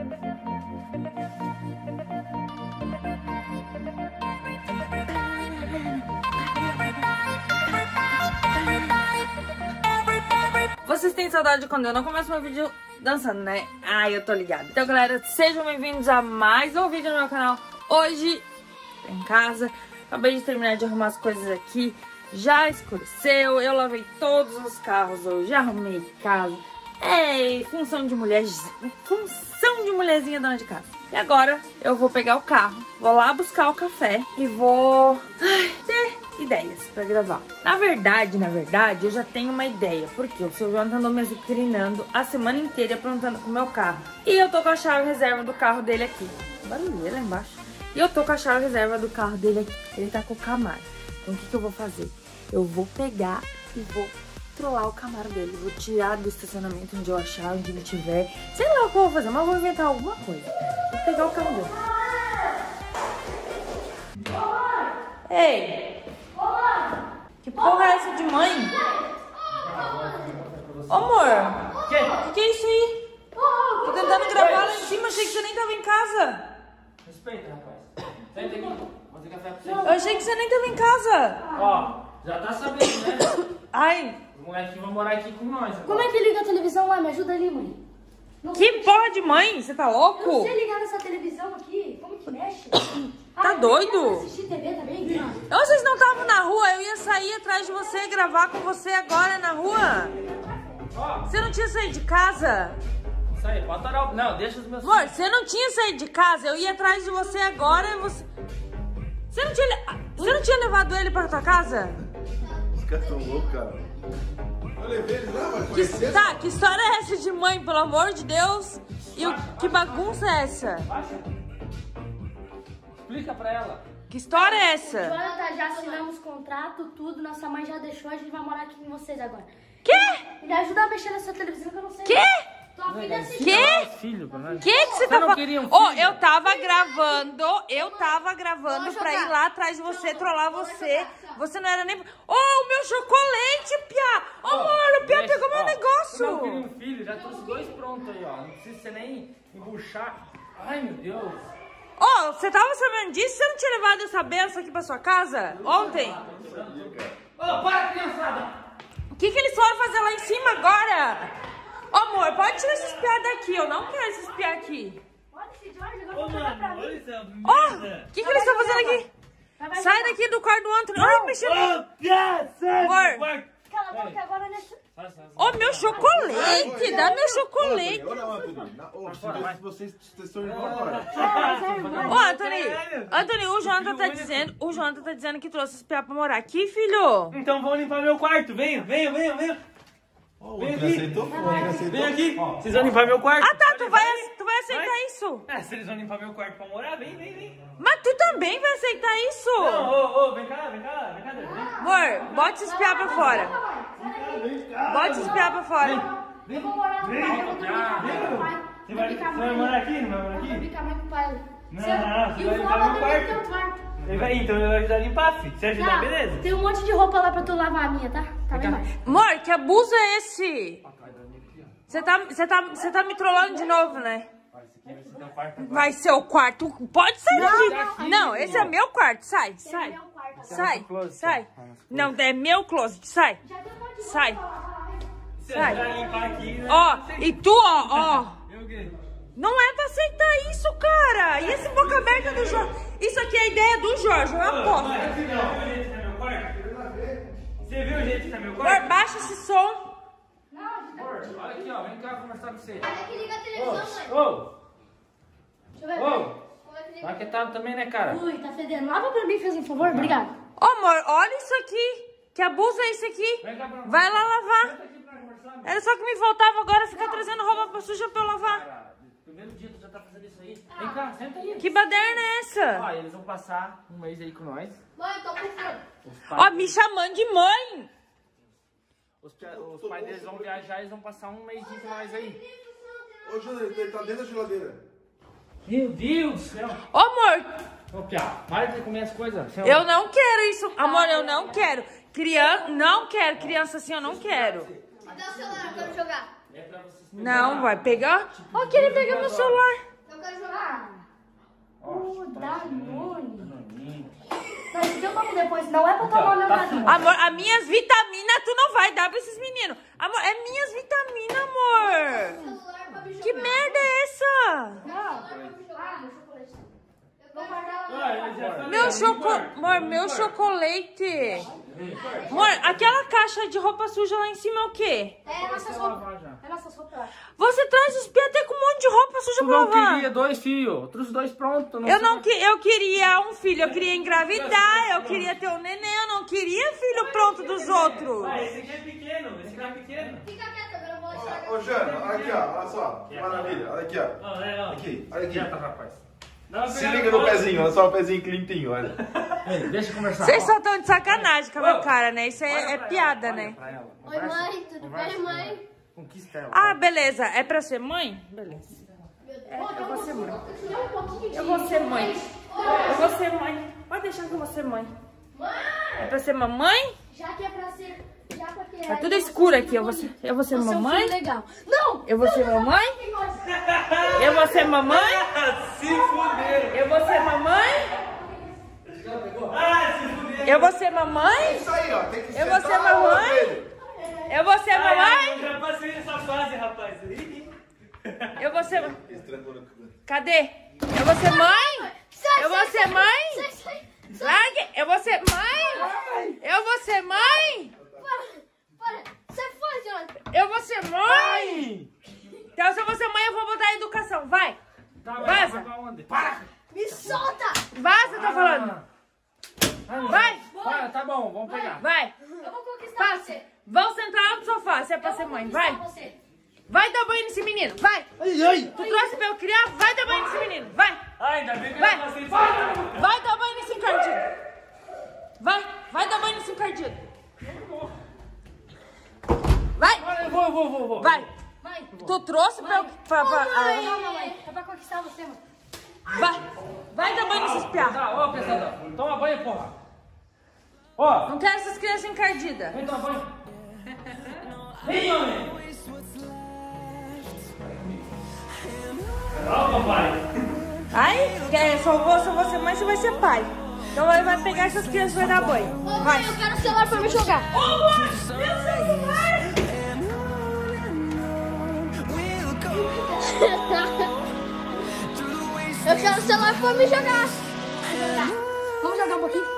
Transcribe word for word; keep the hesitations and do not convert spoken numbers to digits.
Vocês têm saudade de quando eu não começo meu vídeo dançando, né? Ah, eu tô ligada. Então, galera, sejam bem-vindos a mais um vídeo no meu canal. Hoje, em casa, acabei de terminar de arrumar as coisas aqui. Já escureceu, eu lavei todos os carros hoje, arrumei casa. É, função de mulher, função de mulherzinha dona de casa. E agora eu vou pegar o carro, vou lá buscar o café e vou ai, ter ideias pra gravar. Na verdade, na verdade, eu já tenho uma ideia, porque o seu Jonathan andou me azucrinando a semana inteira aprontando com o meu carro. E eu tô com a chave reserva do carro dele aqui. Barulheira lá embaixo. E eu tô com a chave reserva do carro dele aqui. Ele tá com o Camaro. Então o que que eu vou fazer? Eu vou pegar e vou trollar o Camaro dele. Vou tirar do estacionamento onde eu achar, onde ele tiver. Sei lá o que eu vou fazer, mas eu vou inventar alguma coisa. Vou pegar o carro dele. Ei! Que porra é essa de mãe? Ô, amor! O que? que é isso aí? Tô tentando gravar lá em cima, achei que você nem tava em casa. Respeita, rapaz. Senta aqui. Vou ter café pra você. Eu achei que você nem tava em casa. Ó, já tá sabendo, né? Ai. Os moleques vão morar aqui com nós. Agora. Como é que liga a televisão lá? Me ajuda ali, mãe. Não que porra de mãe? Você tá louco? Eu não sei ligar nessa televisão aqui. Como que mexe? Tá ah, doido? assistir T V também, mano. Vocês não estavam na rua? Eu ia sair atrás de você e gravar com você agora na rua. Ó. Você não tinha saído de casa? Isso aí, bota oral. Não, deixa os meus... Amor, você não tinha saído de casa? Eu ia atrás de você agora e você... Você não tinha, le... você não tinha levado ele pra tua casa? Os caras tão loucos, cara. Eu levei ele lá, mas Que, tá, que história é essa de mãe, pelo amor de Deus? E o, que bagunça é essa? Baixa. Explica pra ela. Que história é essa? Jonathan, já assinamos contrato, tudo. Nossa mãe já deixou, a gente vai morar aqui com vocês agora. Quê? Me ajuda a mexer nessa televisão que eu não sei. Quê? Tô a fim de assistir. Quê? Filho, pra nós. Que que você tá não falando? queria um Ô, filho? eu tava gravando, eu tava gravando Vamos pra jogar. ir lá atrás de você, trollar Vamos você. jogar, tá. Você não era nem... Ô, o meu chocolate, Pia! Ô, amor, o Pia Deixa, pegou meu ó, Eu não negócio. queria um filho, já trouxe dois prontos aí, ó. Não precisa você nem embuchar. Ai, meu Deus. Ô, você tava sabendo disso? Você não tinha levado essa benção aqui pra sua casa ontem? Ô, para, criançada. O que que eles foram fazer lá em cima agora? Ô, amor, pode tirar esses piá daqui, eu não quero esses piá aqui. Olha esse Jorge, agora você vai pra mim. olha essa Ó, o que que eles estão fazendo aqui? Vai, vai, Sai vai. daqui do quarto do Anthony. Ai, mexeu. Ô, Pia, sai do Amor. quarto. Cala a boca agora nessa... Sai, sai, sai. Ô, meu chocolate, dá meu chocolate. Olha, Anthony. Na- Ô, se vocês estão indo embora. Ô, Anthony, Anthony, o Jonathan tá dizendo, o Jonathan tá dizendo que trouxe os piá pra morar aqui, filho. Então vão limpar meu quarto. Venham, venham, venham, venham. Ô, o Vem André aqui. aceitou? O André aceitou? Vem aqui. Vocês vão limpar meu quarto? Ah, tá, tu vai, Vai. tu vai aceitar Vai. isso. É, se eles vão limpar meu quarto pra morar, vem, vem, vem. Mas tu também vai aceitar isso. Não, ô, ô, vem cá, vem cá, vem cá, vem. Amor, bota esses piá pra fora. Bota esses piá pra fora. Eu vou morar com o pai, eu vou dormir com a mãe com o pai. Você vai, você vai morar aqui? Não vai morar Eu vou dormir aqui? com a mãe com o pai. Não, Você- não, você E vai o vô limpar vai meu dormir no quarto. teu quarto. Ele vai, então eu vou ajudar a limpar, filho. Você ajudar, Tá, beleza? tem um monte de roupa lá pra tu lavar a minha, tá? Tá lá embaixo. Amor, que abuso é esse? Você tá, você tá, você tá me trollando de novo, né? Vai ser o quarto. Pode sair daqui. Não, esse é meu quarto. Sai, sai. Meu quarto. Sai, sai. Não, é meu closet. Sai, Já tem um monte de roupa sai. pra lavar, hein? Você Sai. vai limpar aqui, né? Ó, e tu, ó, ó. Eu o quê? Não é pra aceitar isso, cara. E esse boca aberta do Jorge? Isso aqui é a ideia do Jorge, eu aposto. Mas assim, não, viu o jeito que tá meu quarto? Você viu o jeito que tá meu Amor, quarto? baixa esse som. Amor, olha aqui, ó. Vem cá conversar com você. Como é que liga a televisão, mãe? Ô, ô, Deixa eu ver. ô. Como é que liga? Tá quietado também, né, cara? Ui, tá fedendo. Lava pra mim, faz um favor. Obrigado. Ô, amor, olha isso aqui. Que abuso é esse aqui? Vem cá pra Vai lá lavar. Senta aqui pra conversar, meu. Era só que me faltava agora ficar trazendo roupa pra suja pra eu lavar. Cara, primeiro dia tu já tá fazendo isso aí. Vem cá, senta aí. Que baderna é essa? Ó, eles vão passar um mês aí com nós. Mãe, tô com fome. Os Ó, pais, me chamando de mãe. os, pia- os pais deles vão viajar, eles vão passar um mês com nós aí. Ô, Júnior, ele tá dentro da geladeira. Meu Deus do céu. Ô, amor, Ô, Pia, para de comer as coisas. Você- eu não quero isso. Amor, eu não quero. Criança, não quero. Criança assim, eu não quero. Me dá o celular, eu quero jogar. É pra vocês Não, vai pegar. Ó, querer pegar meu celular. Eu quero jogar. Ó, Uh, Danone. Danoninho. Não, isso eu tomo depois. Não é pra tomar meu Danone. Amor, as minhas vitaminas tu não vai dar pra esses meninos. Amor, é minhas vitaminas, amor. Celular pra me jogar. Que merda é essa? Não. Ah, meu chocolate. Vou guardar lá. Ah, eu já falei, Meu ó, chocolate. Igor, Amor, meu Igor. chocolate. Amor, aquela caixa de roupa suja lá em cima é o quê? É nossa Você sopa. lavar já. É nossa sopa. Você traz os pia até com um monte de roupa suja Tu pra não lavar. queria dois filhos, eu trouxe dois prontos. Eu não que, eu queria um filho, eu queria engravidar, eu queria ter um neném, eu não queria filho pronto dos outros. Ah, esse aqui é pequeno, esse aqui é pequeno. Fica quieto, agora eu vou estragar. Ô, Jana, olha aqui, ó. Olha só. Que maravilha. Olha aqui, ó. Ah, é, ó. Aqui, olha aqui. Quieta, rapaz. Dá uma Se pegada liga no fora. pezinho, olha só o pezinho clintinho, olha. Ei, deixa eu conversar. Vocês ó. só estão de sacanagem com a minha Ô, cara, né? Isso olha é, é pra piada, ela, né? olha pra ela. Oi, Conversa- mãe, tudo conversa bem, com mãe? ela. Conquista ela. Ah, beleza. É pra ser mãe? Beleza. É, eu vou ser mãe. um pouquinho de... Eu vou ser mãe. Eu vou ser mãe. Pode deixar que eu vou ser mãe. Mãe! É pra ser mamãe? Já que é pra ser... Já porque... Tá tudo escuro aqui. Eu vou ser, eu vou ser Você é um mamãe? filho legal. Não! Eu vou ser mamãe? Quem gosta? Eu vou ser mamãe? Se fuder. Eu vou ser mamãe? Ah, se fuder. Eu vou ser mamãe? Isso aí, ó. Tem que Eu vou ser sentar a mamãe? orelha. Eu vou ser mamãe? Eu já passei essa fase, rapaz. Eu vou ser... Estrangulou no cu. Cadê? Eu vou ser mãe? Sai, Eu vou sai, ser sai. mãe? Sai, sai. Largue! Eu vou ser mãe? Eu vou ser mãe? Para, para. Sai fora, Jonathan. Eu vou ser mãe? Então se eu vou ser mãe eu vou botar a educação. Vai! Tá, Vaza. vai pra onde? Para! Me solta. Vaza, tô falando! Vai! Para, tá bom, vamos pegar. Vai! Eu vou conquistar Passa! você. Vão sentar lá no sofá se é pra Eu ser vou mãe. conquistar Vai! você. Vai dar banho nesse menino! Vai! Ai, ai. Tu trouxe pra eu criar? Vai dar banho nesse menino! Vai! Ai, ainda bem que eu Vai! não passei isso. Vai dar banho nesse encardido! Vai! Vai dar banho nesse encardido! Vai! Vai, eu vou, eu vou, eu vou, eu vou. Vai! Mãe. Tu trouxe pra eu... Pra, pra, Mãe. ah, Não, mamãe. É pra conquistar você, mãe. vai! Vai dar banho nesses piá! Tá, ó, pesadão. Toma banho, porra. Ó, Não quero essas crianças encardidas! vem tomar banho. Vem, homem. Ó, papai. Ai, quer, só vou, só vou ser mãe, você vai ser pai. Então ele vai pegar essas crianças e vai dar banho. Ô, Vai. mãe, eu quero o celular pra me jogar. Ô, amor, meu celular! Eu quero o celular pra me jogar. Vamos jogar um pouquinho?